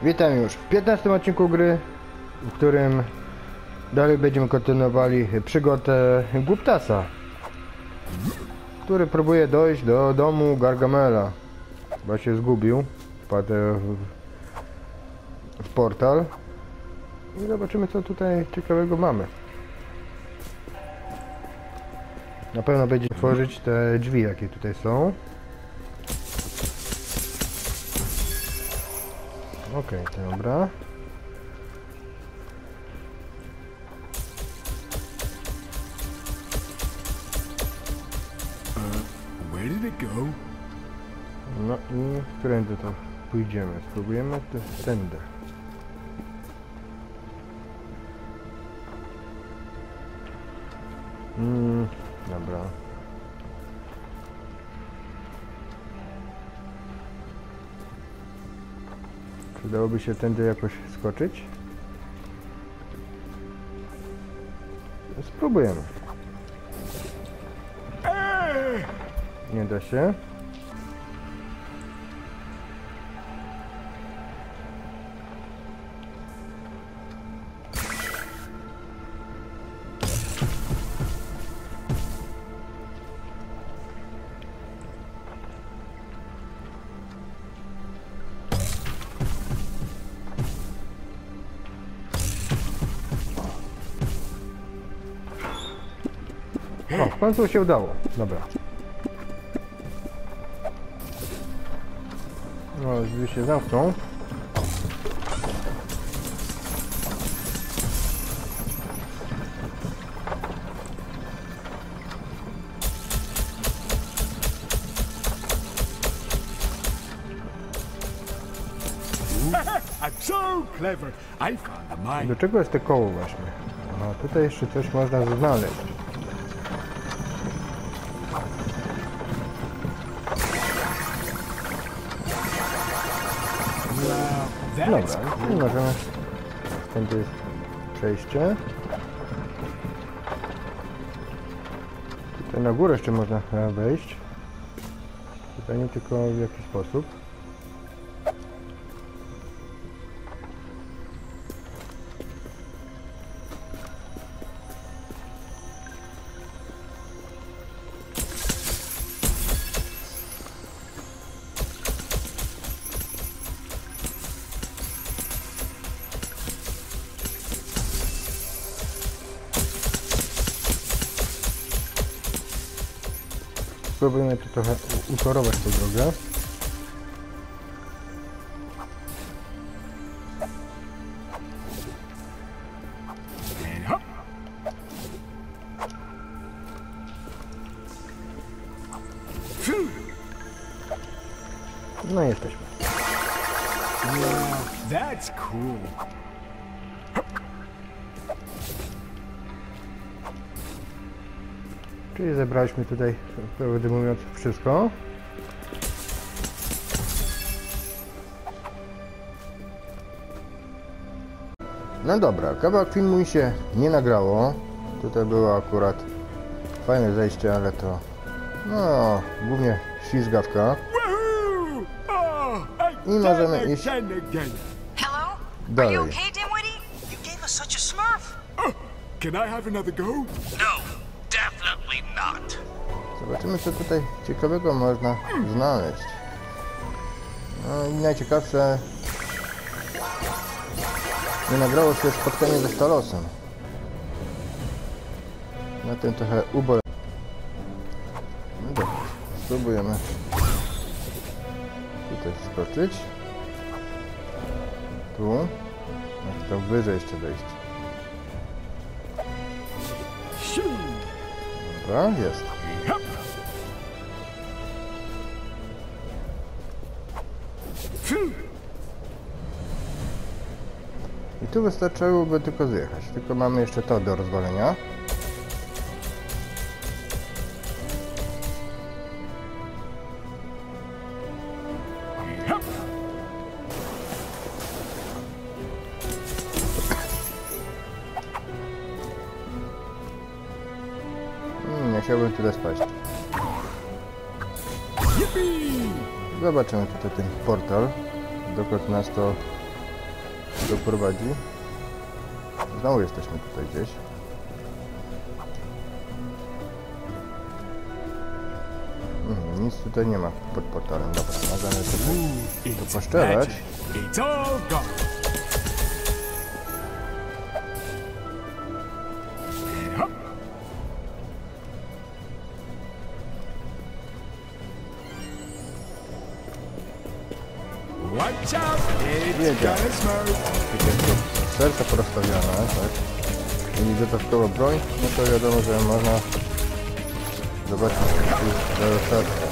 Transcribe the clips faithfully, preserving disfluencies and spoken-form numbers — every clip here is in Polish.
Witam już w piętnastym odcinku gry, w którym dalej będziemy kontynuowali przygodę Głuptasa, który próbuje dojść do domu Gargamela. Chyba się zgubił, wpadł w, w portal i zobaczymy, co tutaj ciekawego mamy. Na pewno będzie otworzyć te drzwi, jakie tutaj są. Okej, okay, dobra. Where did it go? No i którędy to pójdziemy? Spróbujemy to tędy. Mm, dobra. Przydałoby się tędy jakoś skoczyć? Spróbujemy. Nie da się. O, w końcu się udało. Dobra. No, drzwi się zamkną. I'm so clever. I found the mine. Do czego jest to koło właśnie? No, tutaj jeszcze coś można znaleźć. Dobra, i możemy... Tędy jest przejście. Tutaj na górę jeszcze można wejść. Pytanie tylko w jaki sposób. Spróbujemy tu trochę utorować tę drogę. No i jesteśmy. That's cool. Czyli zebraliśmy tutaj, prawdę mówiąc, wszystko. No dobra, kawałek filmu mi się nie nagrało. Tutaj było akurat fajne zejście, ale to... No, głównie ślizgawka. I możemy iść dalej. Can I have another go? No, definitely not. Zobaczymy, co tutaj ciekawego można znaleźć. No i najciekawsze, nie nagrało się spotkanie ze Stalosem. Na tym trochę ubole. No dobra, spróbujemy tutaj skoczyć. Tu. Jak to wyżej jeszcze wejść. Dobra, jest. I tu wystarczyłoby tylko zjechać. Tylko mamy jeszcze to do rozwalenia. Hmm, nie chciałbym tyle spaść. Zobaczymy tutaj ten portal. dokąd nas to doprowadzi. Znowu jesteśmy tutaj gdzieś. Hmm, nic tutaj nie ma pod portalem. Dobra, możemy tutaj to poszczelać. It's all gone. And up. Watch out! It's Jedzie. gonna smoke. Serce porozstawiane, tak? I dodatkowo broń, no to wiadomo, że można zobaczyć do serca.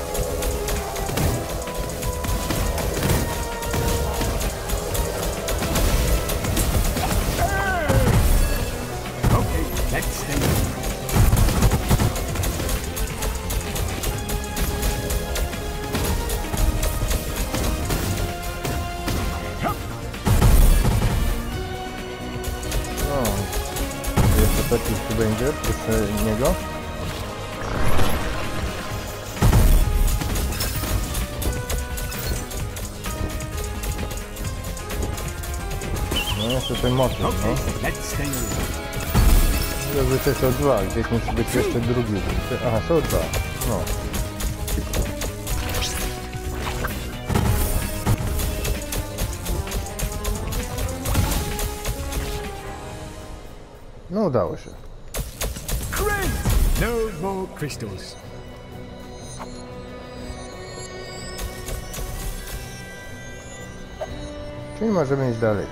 Okay, let's stay. No, jeszcze taki tu będzie, proszę niego. No, jeszcze ten motyw, no. Okay, let's stay. Zazwyczaj są dwa, gdzieś musi być jeszcze drugi. Aha, są dwa, no. No udało się. Great! No more crystals. Czyli możemy iść dalej.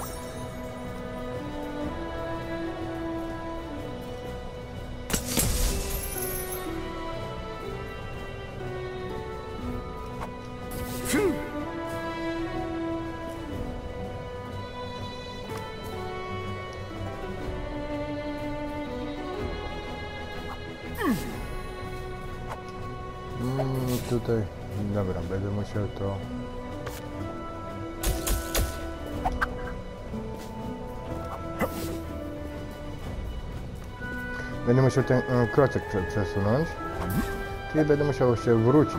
Phew. Mm, tutaj, dobra, będę musiał to... Będę musiał ten e, kroczek prze, przesunąć. Czyli będę musiał się wrócić.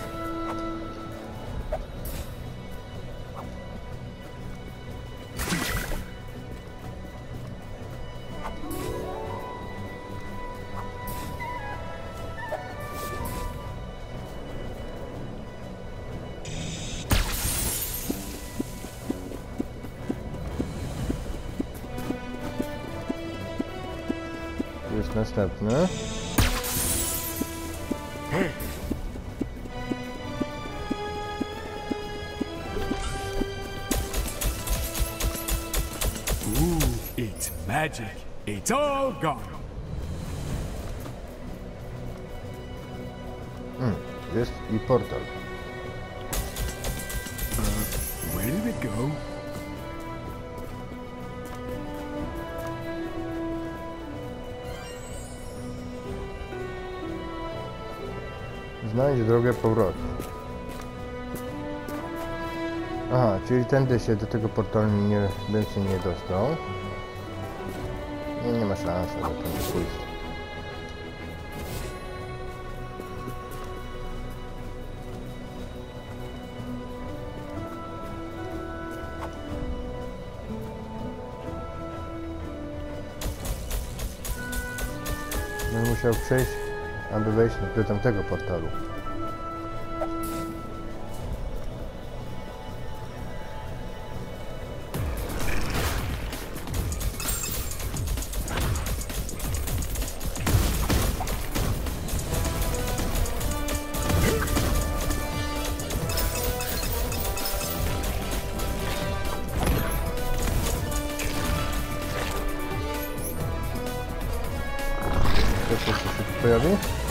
Tu jest następny. Ooh, it's magic. It's all gone. Mm, jest i portal. Where did it go? Znajdź drogę powrotu. Aha, czyli tędy się do tego portalu nie, bym się nie dostał. Nie, nie ma szans, ale tędy pójść. Będę musiał przejść, aby wejść do tamtego portalu. Coś jeszcze się tu pojawi?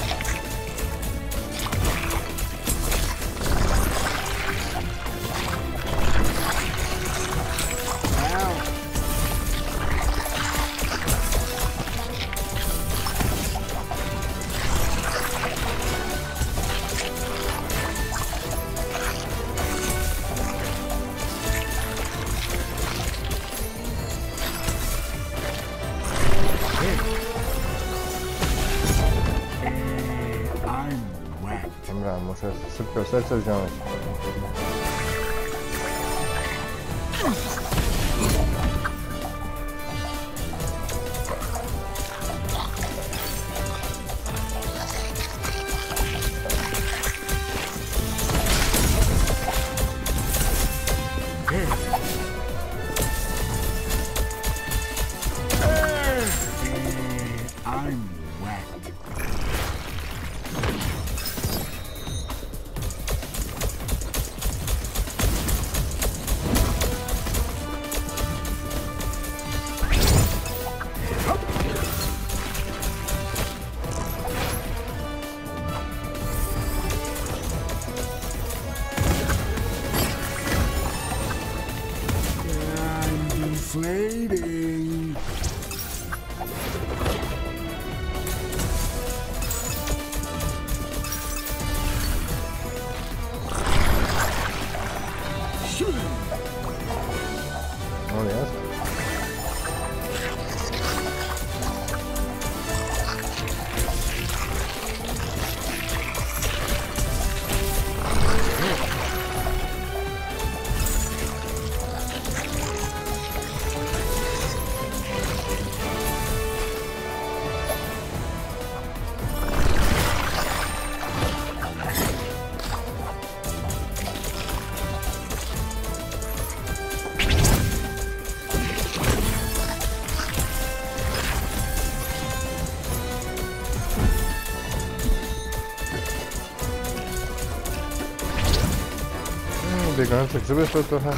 I'm whacked. Dobra, muszę szybko serce wziąć. Deflating. No jest. Biegające grzyby są trochę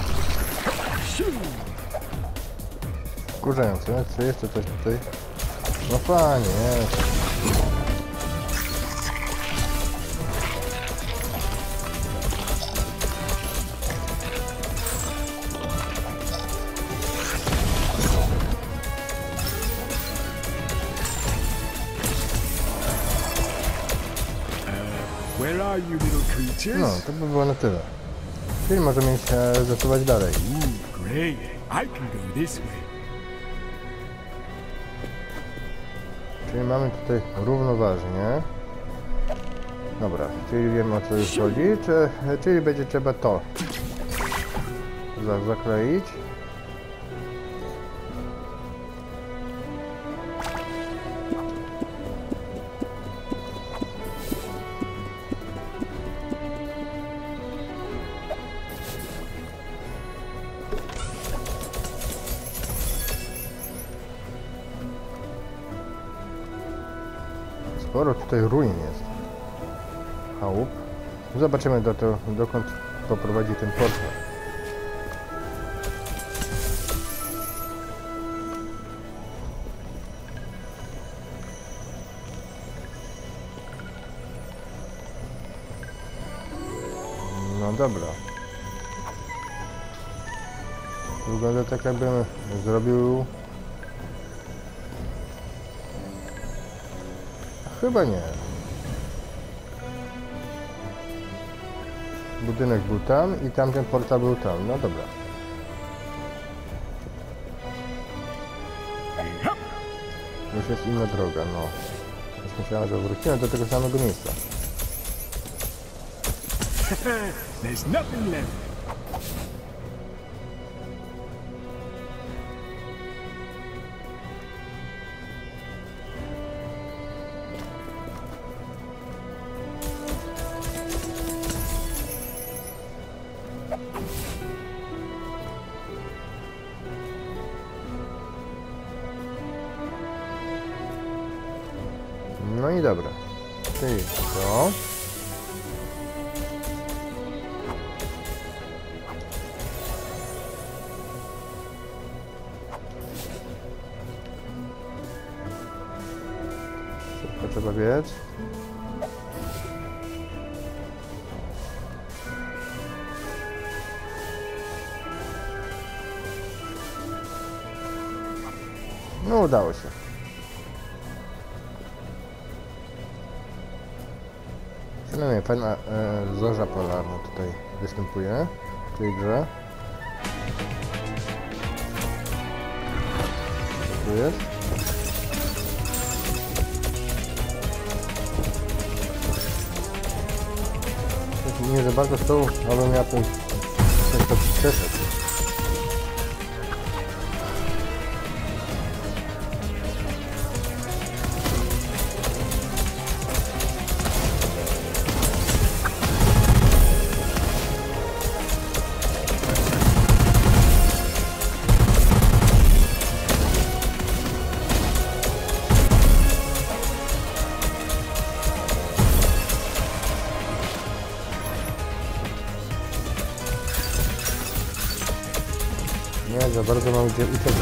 wkurzające. Czy jeszcze coś tutaj? No fajnie, jest. Where are you, little creatures? No, to by było na tyle. Czyli możemy się zasuwać dalej. Ooh, great. I can go this way. Czyli mamy tutaj równoważnie. Dobra, czyli wiemy o co już chodzi. Czy, czyli będzie trzeba to za, zakleić. Sporo tutaj ruin jest. Chałup. Zobaczymy do to, dokąd poprowadzi ten portal. No dobra. Wygląda tak, jakbym zrobił... Chyba nie. Budynek był tam i tamten portal był tam. No dobra. Już jest inna droga, no. Już myślałem, że wrócimy do tego samego miejsca. There's nothing left. No i dobra. Czyli to. Szybko trzeba biec. No udało się. Przynajmniej fajna e, zorza polarna tutaj występuje w tej grze. Co tu jest? Nie za bardzo z tą, ale miał ten to przeszedł. Nie za bardzo mam gdzie uciekać.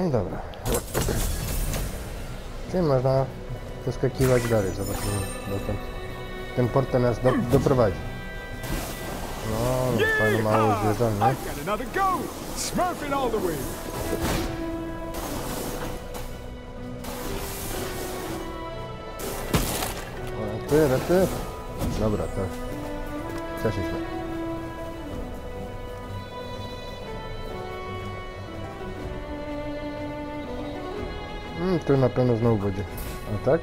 No dobra. Czyli można poskakiwać dalej, zobaczymy dokąd ten portal nas do, doprowadzi. No, fajnie mało zwierząt, nie? I've got another go! Smurfing all the way! O, ty, ty. Dobra, to przeszliśmy. Hmm, tu na pewno znowu będzie. A tak?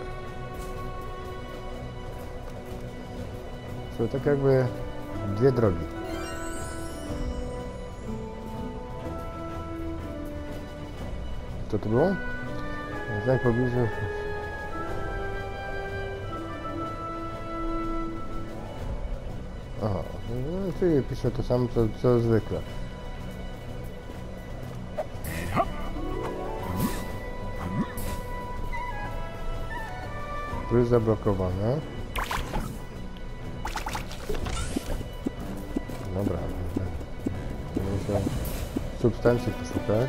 Są tak jakby dwie drogi. Co to było? Znak pobliżu. Aha, no, czyli piszę to samo co, co zwykle. Tu jest zablokowane. Dobra. Muszę substancji poszukać.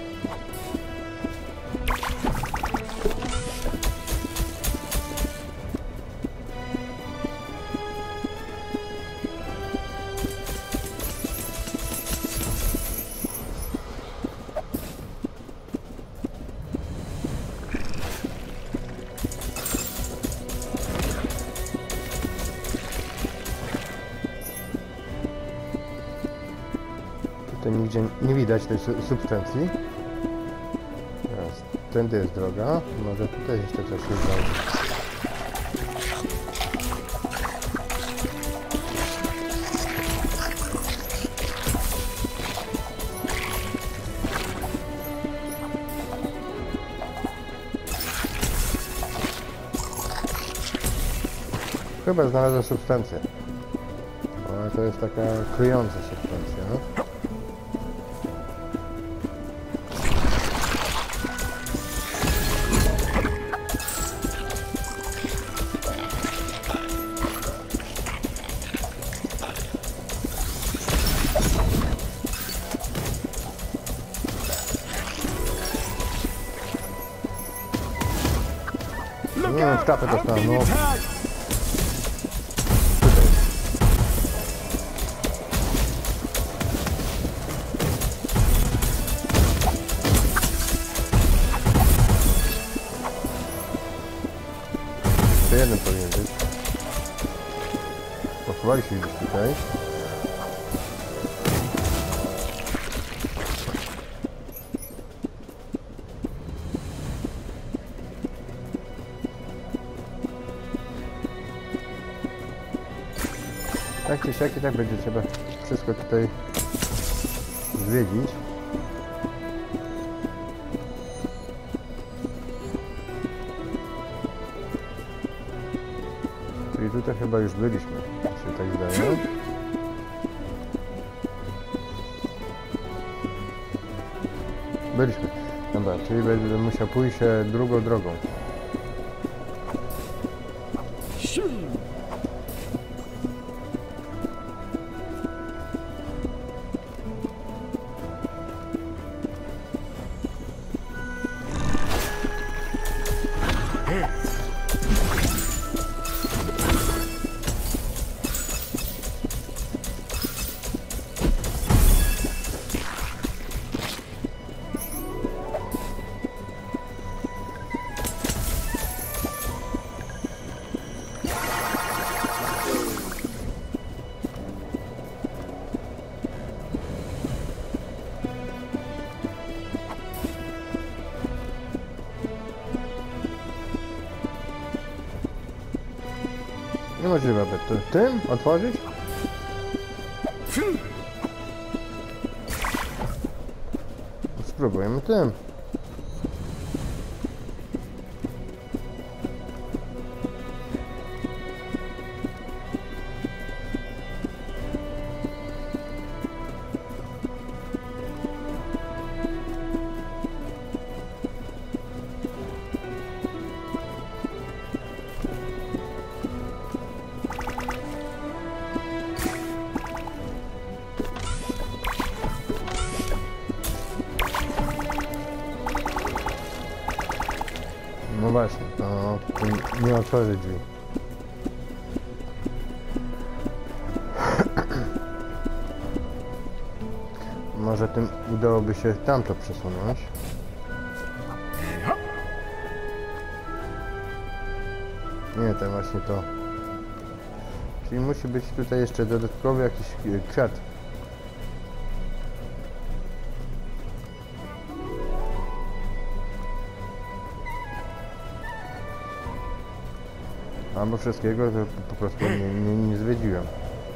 Tutaj nigdzie nie widać tej su substancji. Teraz tędy jest droga. Może tutaj jeszcze coś się znajdzie. Chyba znalazłem substancję. Ale to jest taka kryjąca substancja. No? Look Nie, out! w czapę I'm dostałem, being no. attacked! To jeden powinien być. Pochowali się gdzieś tutaj. Tak czy siak i tak będzie trzeba wszystko tutaj zwiedzić. Czyli tutaj chyba już byliśmy, się tak zdaje. Byliśmy. Dobra, czyli będę musiał pójść e, drugą drogą. Niemożliwe, aby to tym otworzyć? Spróbujemy tym. właśnie, to, to nie otworzy drzwi. Może tym udałoby się tamto przesunąć. Nie, to właśnie to. Czyli musi być tutaj jeszcze dodatkowy jakiś kwiat. Albo wszystkiego to po prostu nie, nie, nie zwiedziłem.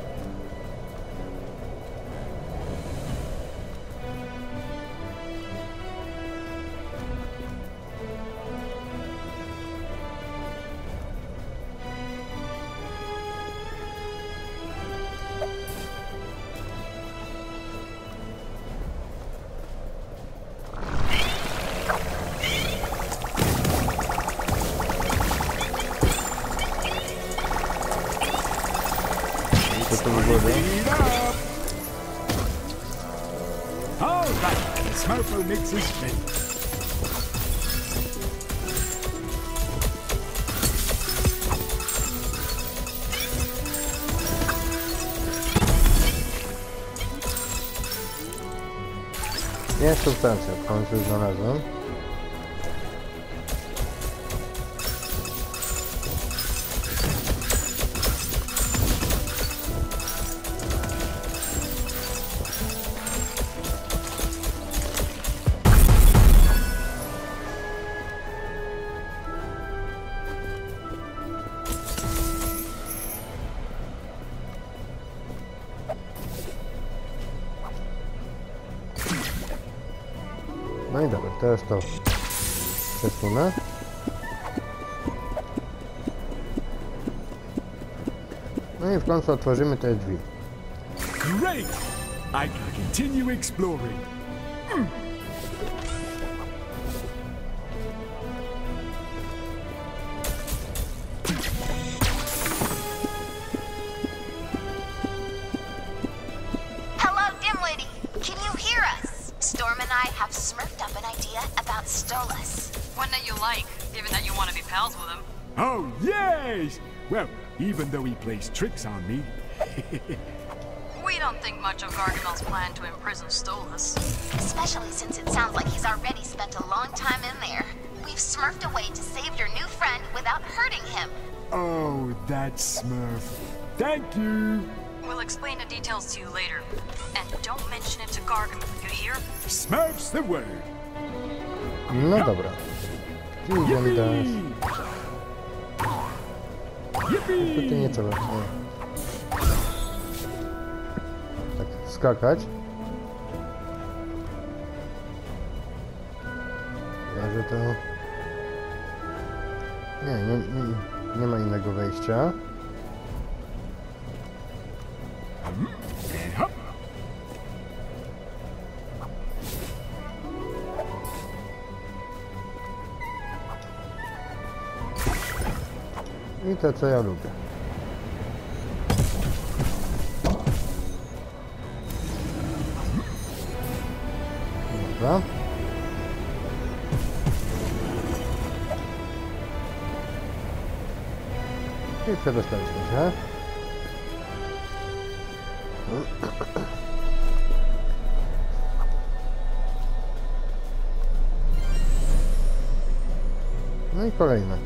All right, the Smurfo mix is ready. Jest substancja, w końcu znalazłem. No i dobra, teraz to przesunę. No i w końcu otworzymy te drzwi. Great! I can continue exploring. Hello, Dimwitty. Can you hear us? Storm and I have smurfed up an idea about Stolas. One that you like, given that you want to be pals with him. Oh, yes! Well, even though he plays tricks on me. We don't think much of Gargamel's plan to imprison Stolas. Especially since it sounds like he's already spent a long time in there. We've smurfed a way to save your new friend without hurting him. Oh, that Smurf. Thank you! We'll explain the details to you later. And don't mention it to Gargamel, you hear? Smurf's the word. No dobra. I idziemy teraz. Tutaj nie trzeba. Nie. Tak, skakać. Ja, że to... Nie, nie, nie, nie ma innego wejścia. I to, co ja lubię. Dobra. I przedostaliśmy się. No i kolejne.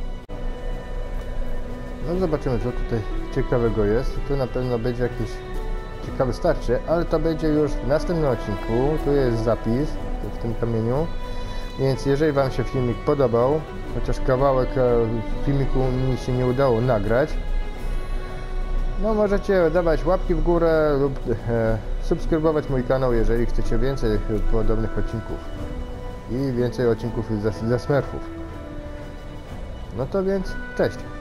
No zobaczymy, co tutaj ciekawego jest. Tu na pewno będzie jakieś ciekawe starcie, ale to będzie już w następnym odcinku. Tu jest zapis w tym kamieniu. Więc jeżeli Wam się filmik podobał, chociaż kawałek filmiku mi się nie udało nagrać, no możecie dawać łapki w górę lub e, subskrybować mój kanał, jeżeli chcecie więcej podobnych odcinków i więcej odcinków dla, dla Smurfów. No to więc cześć!